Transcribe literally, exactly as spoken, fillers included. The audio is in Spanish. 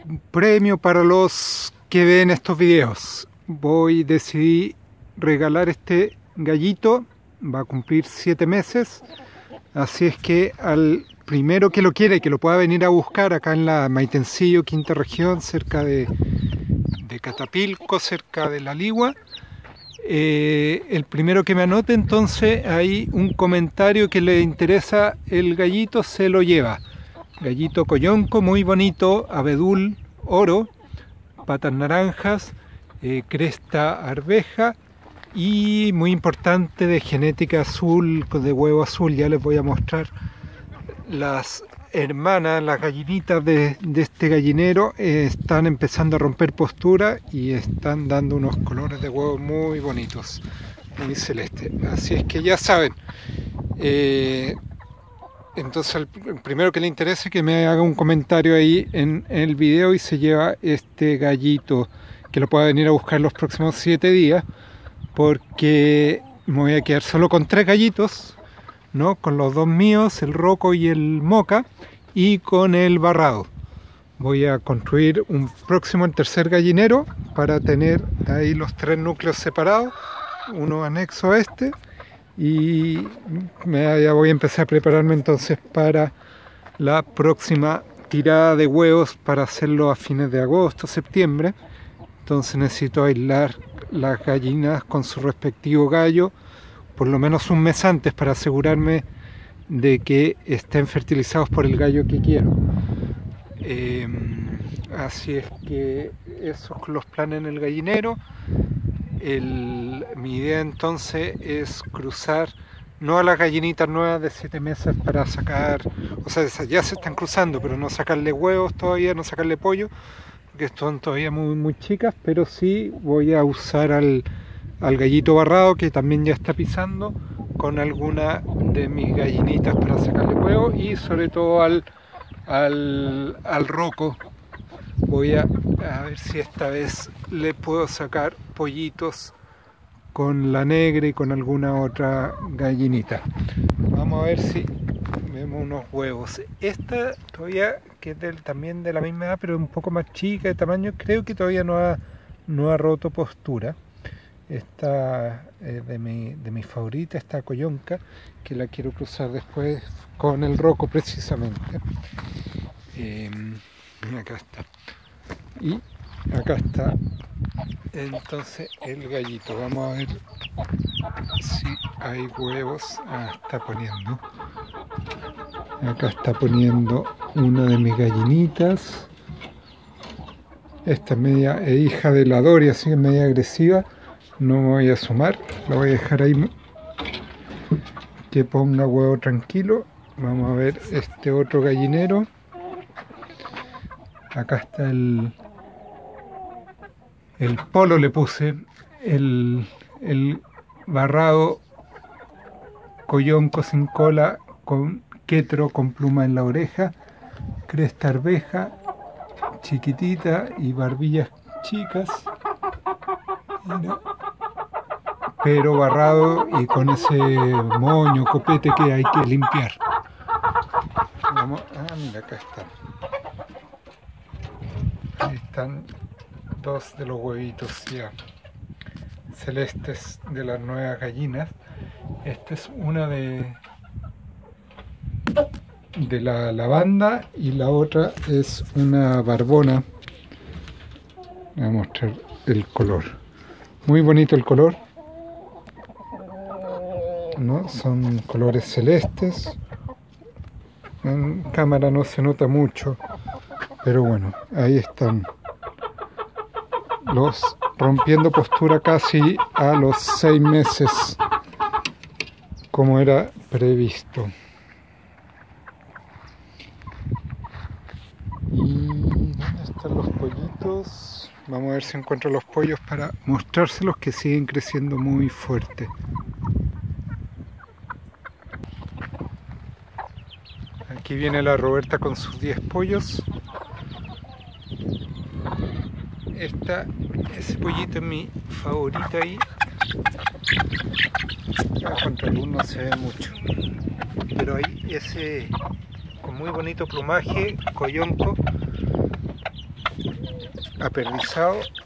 premio para los que ven estos videos. Voy, decidí regalar este gallito, va a cumplir siete meses, así es que al primero que lo quiera y que lo pueda venir a buscar acá en la Maitencillo, quinta región, cerca de, de Catapilco, cerca de La Ligua, eh, el primero que me anote, entonces hay un comentario que le interesa el gallito, se lo lleva. Gallito coyonco, muy bonito, abedul, oro, patas naranjas, eh, cresta arveja y muy importante de genética azul, de huevo azul. Ya les voy a mostrar las hermanas, las gallinitas de, de este gallinero, eh, están empezando a romper postura y están dando unos colores de huevo muy bonitos, muy celeste. Así es que ya saben, eh, entonces el, el primero que le interese que me haga un comentario ahí en, en el video y se lleva este gallito, que lo pueda venir a buscar los próximos siete días, porque me voy a quedar solo con tres gallitos, ¿no? Con los dos míos, el Roco y el Moca, y con el Barrado. Voy a construir un próximo, el tercer gallinero, para tener ahí los tres núcleos separados, uno anexo a este, y me, ya voy a empezar a prepararme entonces para la próxima tirada de huevos, para hacerlo a fines de agosto, septiembre. Entonces necesito aislar las gallinas con su respectivo gallo por lo menos un mes antes, para asegurarme de que estén fertilizados por el gallo que quiero. Eh, así es que esos son los planes en el gallinero. El, mi idea entonces es cruzar, no a las gallinitas nuevas de siete meses para sacar, o sea, ya se están cruzando, pero no sacarle huevos todavía, no sacarle pollo, porque son todavía muy, muy chicas, pero sí voy a usar al al gallito barrado, que también ya está pisando, con alguna de mis gallinitas para sacarle huevo, y sobre todo al, al, al Roco. Voy a, a ver si esta vez le puedo sacar pollitos con la negra y con alguna otra gallinita. Vamos a ver si vemos unos huevos. Esta todavía, que es del, también de la misma edad, pero un poco más chica de tamaño, creo que todavía no ha, no ha roto postura. Esta eh, de, mi, de mi favorita, esta coyonca, que la quiero cruzar después con el Roco precisamente. Eh, acá está. Y acá está entonces el gallito. Vamos a ver si hay huevos. Ah, está poniendo. Acá está poniendo una de mis gallinitas. Esta es media eh, hija de la Doria, así que media agresiva. No me voy a sumar, la voy a dejar ahí que ponga huevo tranquilo. Vamos a ver este otro gallinero. Acá está el el polo, le puse el, el barrado coyonco sin cola, con quetro con pluma en la oreja, cresta arveja chiquitita y barbillas chicas. Mira, pero barrado y con ese moño, copete que hay que limpiar. Vamos, ah, mira, acá están. Ahí están dos de los huevitos ya celestes de las nuevas gallinas. Esta es una de, de la lavanda y la otra es una barbona. Voy a mostrar el color. Muy bonito el color, ¿no? Son colores celestes. En cámara no se nota mucho, pero bueno, ahí están los rompiendo postura casi a los seis meses, como era previsto. ¿Y dónde están los pollitos? Vamos a ver si encuentro los pollos para mostrárselos, que siguen creciendo muy fuerte. Aquí viene la Roberta con sus diez pollos. Esta, ese pollito es mi favorita ahí. Ya contra el uno se ve mucho. Pero ahí ese con muy bonito plumaje, coyonco, aperdizado